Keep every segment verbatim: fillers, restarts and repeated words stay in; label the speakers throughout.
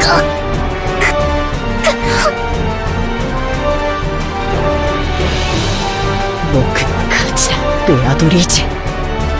Speaker 1: 僕の勝ちだ、ベアトリーチェ。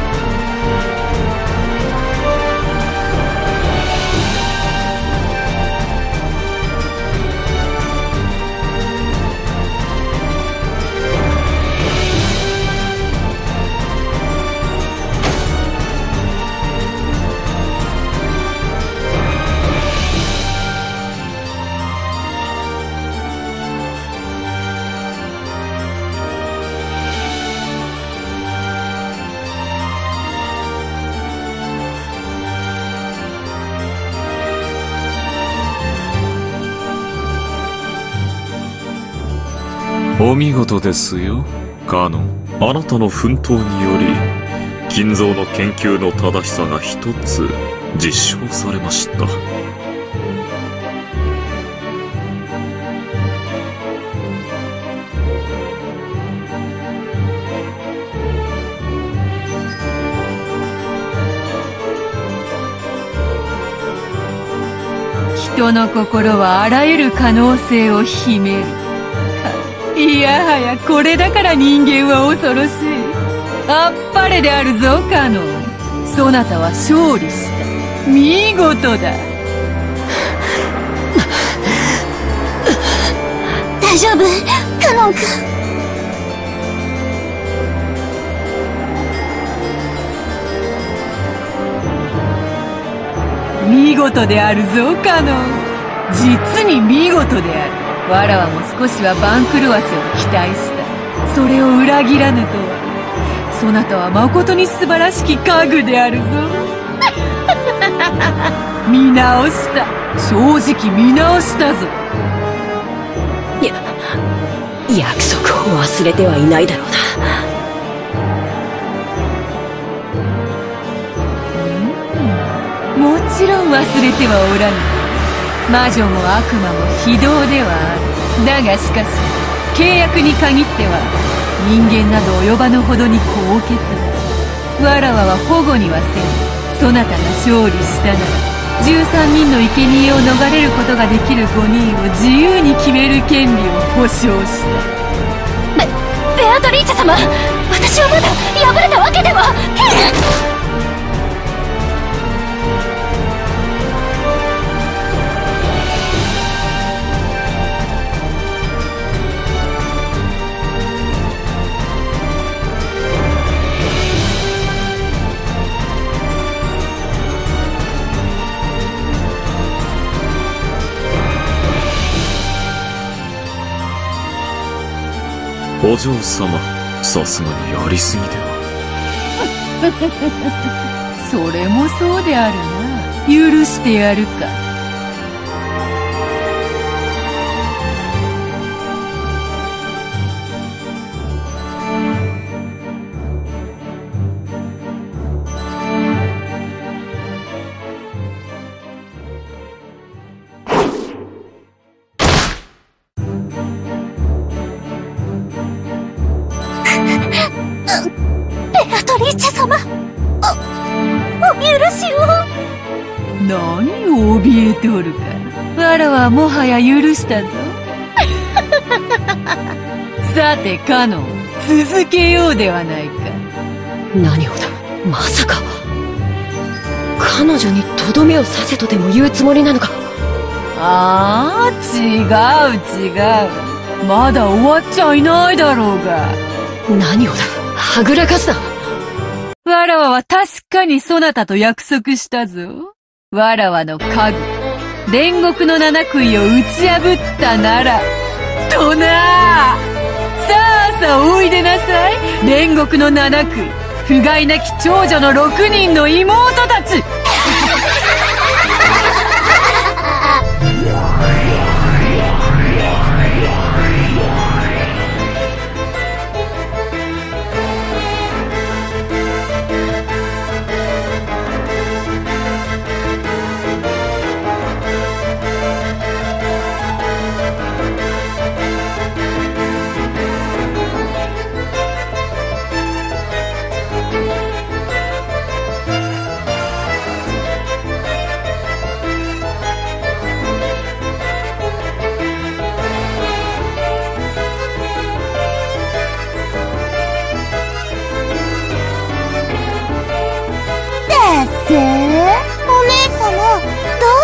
Speaker 2: お見事ですよ、カノン。あなたの奮闘により金蔵の研究の正しさが一つ実証されました。
Speaker 3: 人の心はあらゆる可能性を秘める。いやはやこれだから人間は恐ろしい。あっぱれであるぞカノン。そなたは勝利した。見事だ。
Speaker 4: 大丈夫カノン君。
Speaker 3: 見事であるぞカノン。実に見事である。わらわも少しは番狂わせを期待した。それを裏切らぬとは。そなたはまことに素晴らしき家具であるぞ。見直した。正直見直したぞ。
Speaker 1: や約束を忘れてはいないだろう
Speaker 3: な。もちろん忘れてはおらぬ。魔女も悪魔も非道ではある。だがしかし契約に限っては人間など及ばぬほどに高潔だ。わらわは保護にはせん。そなたが勝利したならじゅうさんにんの生贄を逃れることができるごにんを自由に決める権利を保証した。
Speaker 4: ベベアトリーチェ様、私はまだ破れたわけでは。
Speaker 2: お嬢様、さすがにやりすぎでは。
Speaker 3: それもそうであるな。許してやるか。
Speaker 4: ベアトリーチェ様、お、お許しを。
Speaker 3: 何を怯えておるか。わらはもはや許したぞ。さてカノン、続けようではないか。
Speaker 1: 何をだ、まさか彼女にとどめを刺せとでも言うつもりなのか。
Speaker 3: ああ、違う違う。まだ終わっちゃいないだろうが。
Speaker 1: 何をだ、はぐらかすな。
Speaker 3: わらわは確かにそなたと約束したぞ。わらわの家具、煉獄の七杭を打ち破ったならとな。さあさあおいでなさい、煉獄の七杭、不甲斐なき長女の六人の妹たち。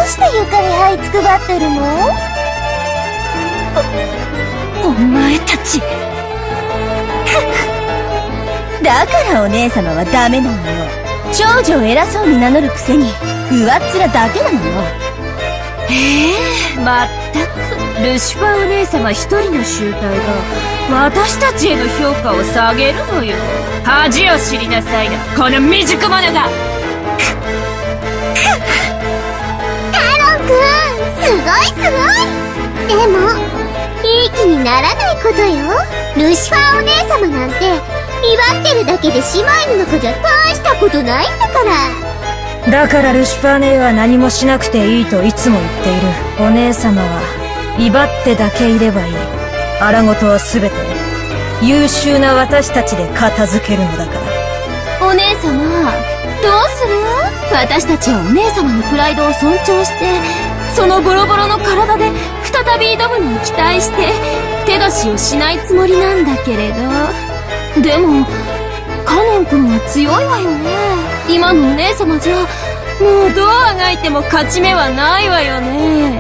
Speaker 4: うして床に這いつくばってるの？お、お前たち。だからお姉様はダメなのよ。長女を偉そうに名乗るくせに、上っ面だけなのよ。
Speaker 3: へえ、まったく、ルシファーお姉様一人の集体が、私たちへの評価を下げるのよ。恥を知りなさいな、この未熟者が。
Speaker 4: カロンくん、すごいすごい。でも、いい気にならないことよ。ルシファーお姉様なんて、威張ってるだけで姉妹の中じゃ大したことないんだから。
Speaker 5: だからルシファー姉は何もしなくていいといつも言っている。お姉様は威張ってだけいればいい。荒事は全て優秀な私たちで片付けるのだから。
Speaker 4: お姉様、どうする？私たちはお姉様のプライドを尊重して、そのボロボロの体で再び挑むのを期待して手出しをしないつもりなんだけれど。でもカノン君は強いわよね。今のお姉様じゃもうどうあがいても勝ち目はないわよね。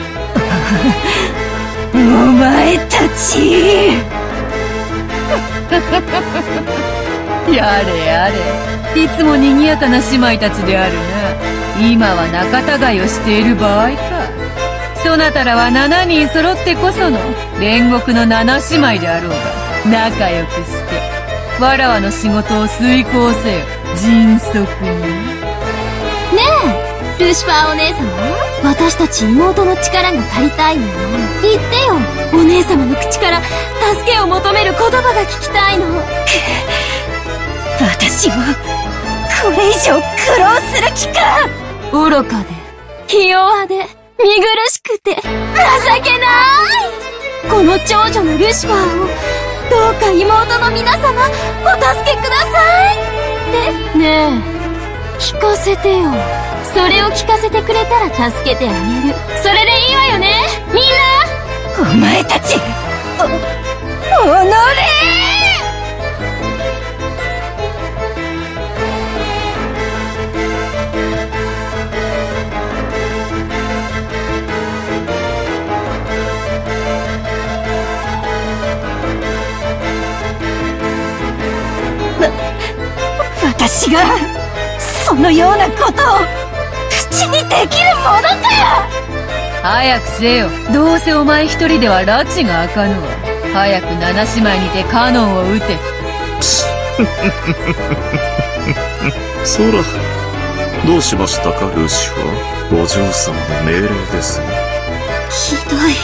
Speaker 3: お前たちやれやれ、いつも賑やかな姉妹たちであるな。今は仲違いをしている場合か。そなたらは七人揃ってこその煉獄の七姉妹であろうが、仲良くしてわらわの仕事を遂行せよ、迅速に。
Speaker 4: ねえ、ルシファーお姉様、私たち妹の力が借りたいのよ。言ってよ、お姉様の口から助けを求める言葉が聞きたいの。
Speaker 5: 私はこれ以上苦労する気か。
Speaker 4: 愚かでひ弱で見苦しくて情けない。この長女のルシファーをどうか妹の皆様お助けくださいって。ねえ、聞かせてよ。それを聞かせてくれたら助けてあげる。それでいいわよね、みんな。
Speaker 5: お前たち、お、おのれ！私がそのようなことを口にできるものか。
Speaker 3: 早くせよ、どうせお前一人では拉致が開かぬわ。早く七姉妹にてカノンを撃て。
Speaker 2: そら、どうしましたかルシファー。お嬢様の命令ですよ。
Speaker 4: ひどい。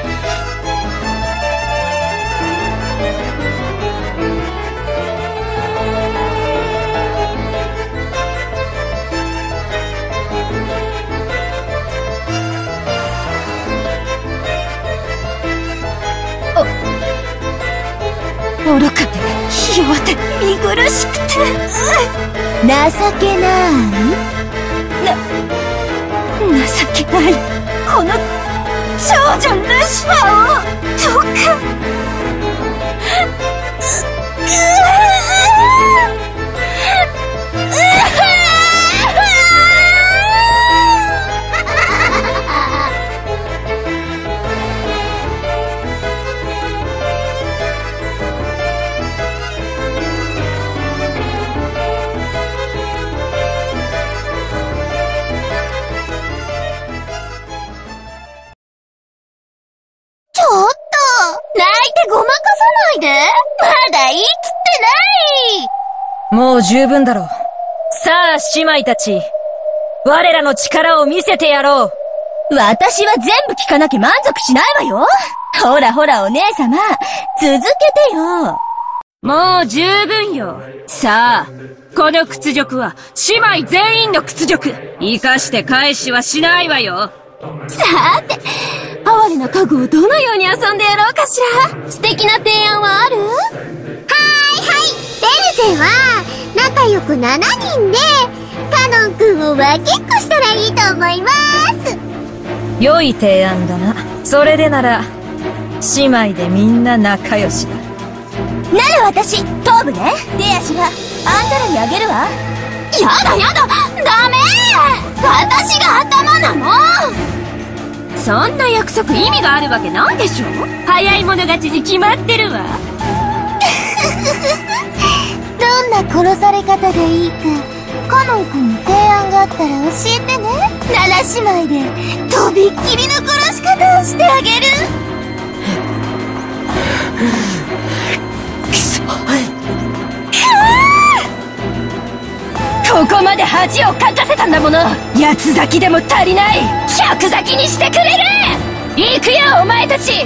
Speaker 5: 愚かでひ弱で見苦しくて、
Speaker 4: 情けない
Speaker 5: な情けないこの長女ルシファーをどうか。もう十分だろう。さあ姉妹たち、我らの力を見せてやろう。
Speaker 4: 私は全部聞かなきゃ満足しないわよ。ほらほらお姉様、続けてよ。
Speaker 3: もう十分よ。さあ、この屈辱は姉妹全員の屈辱。生かして返しはしないわよ。
Speaker 4: さーて、哀れな家具をどのように遊んでやろうかしら。素敵な提案はある？はーいはい、ベルゼは仲良くしちにんでカノン君を分けっこしたらいいと思います。
Speaker 5: 良い提案だな。それでなら姉妹でみんな仲良しだ。
Speaker 4: なら私頭部ね。手足があんたらにあげるわ。やだやだ、ダメー。私が頭なの。 そんな約束意味があるわけないでしょ。早い者勝ちに決まってるわ。
Speaker 6: どんな殺され方でいいか、カノン君に提案があったら教えてね。七姉妹でとびっきりの殺し方をしてあげる。
Speaker 1: くそ。
Speaker 4: ここまで恥をかかせたんだもの。八つ咲きでも足りない。百咲きにしてくれる。行くよお前たち。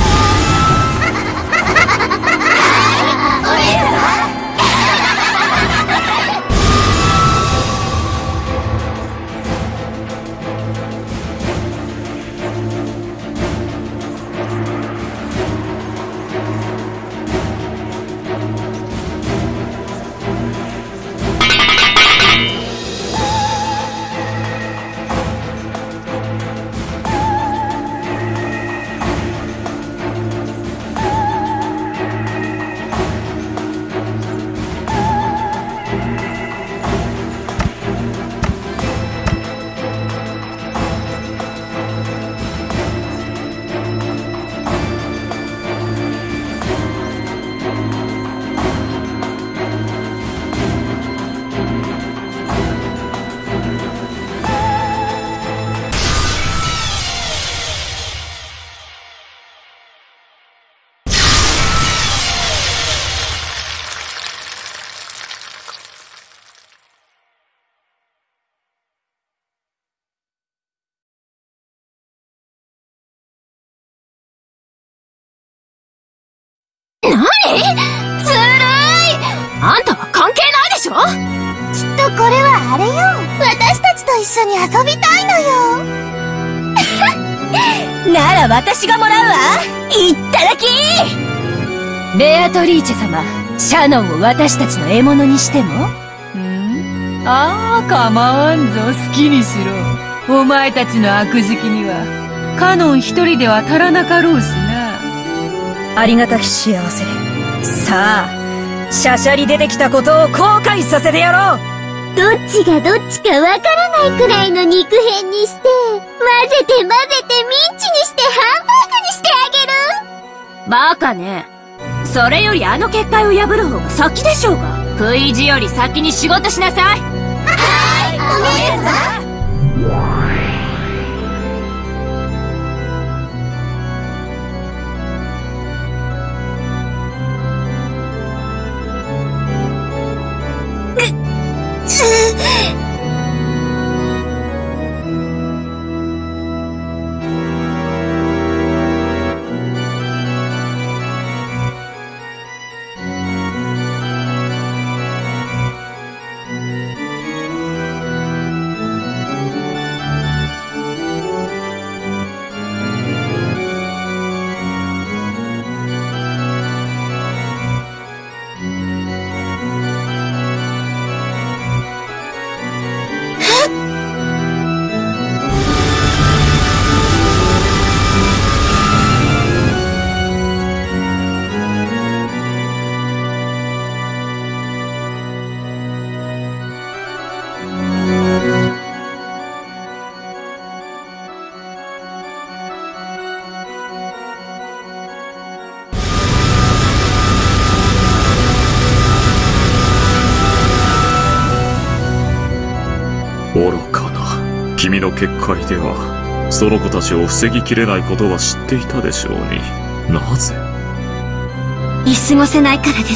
Speaker 4: 何？ずるい！あんたは関係ないでしょ？
Speaker 6: きっとこれはあれよ。私たちと一緒に遊びたいのよ。
Speaker 4: なら私がもらうわ。いっただき！ベアトリーチェ様、シャノンを私たちの獲物にしても？ん？ああ、構わんぞ。好きにしろ。お前たちの悪事記にはカノン一人では足らなかろうしな。
Speaker 5: ありがたき幸せ。さあ、しゃしゃり出てきたことを後悔させてやろう。
Speaker 6: どっちがどっちかわからないくらいの肉片にして、混ぜて混ぜてミンチにしてハンバーグにしてあげる。
Speaker 4: バカね。それよりあの結界を破る方が先でしょうが。食い地より先に仕事しなさい。
Speaker 6: はい、お姉さん。
Speaker 2: 愚かな。君の結界ではその子たちを防ぎきれないことは知っていたでしょうに。なぜ？
Speaker 6: 見過ごせないからです。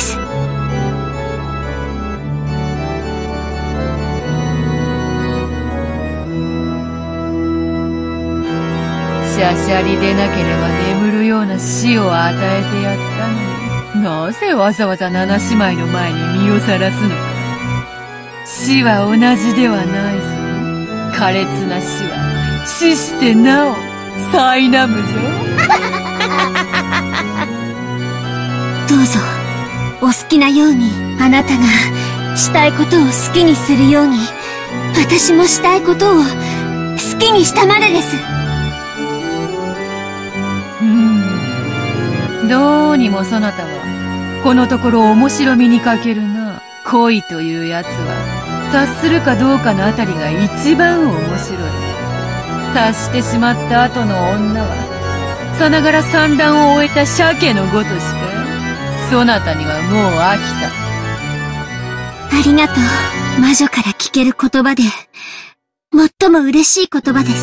Speaker 3: しゃしゃり出なければ眠るような死を与えてやったのに、なぜわざわざ七姉妹の前に身をさらすのか。死は同じではないぞ。苛烈な死は死してなお苛むぞ。
Speaker 6: どうぞお好きなように。あなたがしたいことを好きにするように、私もしたいことを好きにしたまでです。
Speaker 3: うーん、どうにもそなたはこのところ面白みに欠けるな。恋というやつは達するかどうかのあたりが一番面白い。 達してしまった後の女はさながら産卵を終えた鮭のごとしか、そなたにはもう飽きた。
Speaker 6: ありがとう。魔女から聞ける言葉で、最も嬉しい言葉です。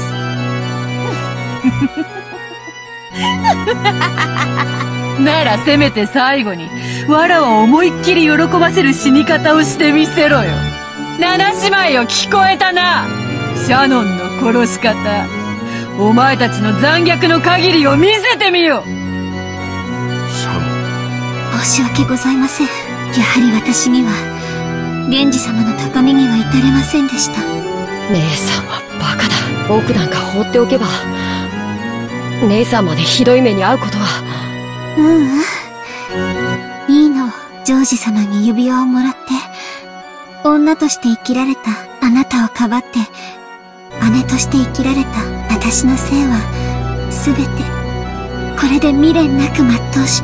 Speaker 3: ならせめて最後に、わらを思いっきり喜ばせる死に方をしてみせろよ。七姉妹よ、聞こえたな。シャノンの殺し方。お前たちの残虐の限りを見せてみよ。
Speaker 2: シャノン。
Speaker 6: 申し訳ございません。やはり私には、源氏様の高みには至れませんでした。
Speaker 1: 姉さんはバカだ。僕なんか放っておけば、姉さんまでひどい目に遭うことは。
Speaker 6: ううん。いいの。ジョージ様に指輪をもらって、女として生きられたあなたをかばって、姉として生きられた私の生は、すべて、これで未練なく全うした。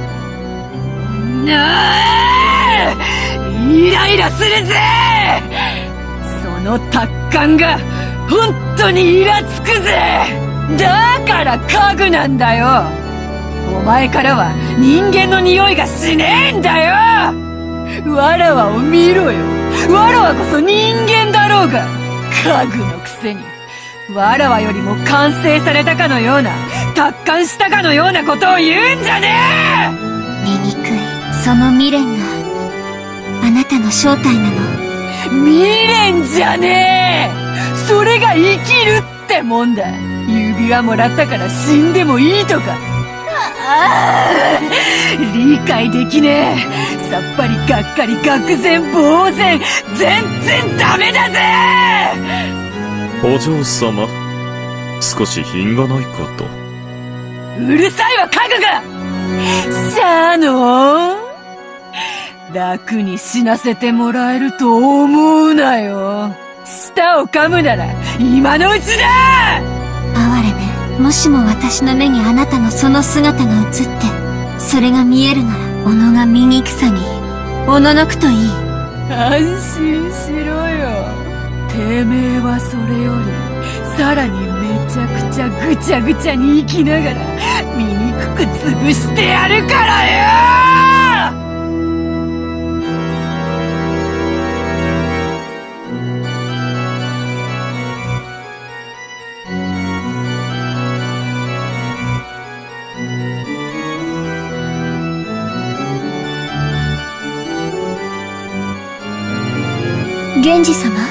Speaker 3: なあ！イライラするぜ！その達観が、本当にイラつくぜ！だから家具なんだよ！お前からは人間の匂いがしねえんだよ！わらわを見ろよ！わらわこそ人間だろうが！家具のくせに、わらわよりも完成されたかのような、達観したかのようなことを言うんじゃねえ！
Speaker 6: 醜い、その未練が、あなたの正体なの。
Speaker 3: 未練じゃねえ！それが生きるってもんだ。指輪もらったから死んでもいいとか。ああ、理解できねえ。さっぱりがっかり愕然呆然。全然ダメだぜ！
Speaker 2: お嬢様、少し品がないかと。
Speaker 3: うるさいわ、家具が！シャノン！楽に死なせてもらえると思うなよ。舌を噛むなら今のうちだ！
Speaker 6: 哀れね。もしも私の目にあなたのその姿が映って、それが見えるなら、おのが醜さに、おののくといい。
Speaker 3: 安心しろよ。てめえはそれより、さらにめちゃくちゃぐちゃぐちゃに生きながら、醜く潰してやるからよ！
Speaker 6: 源氏様、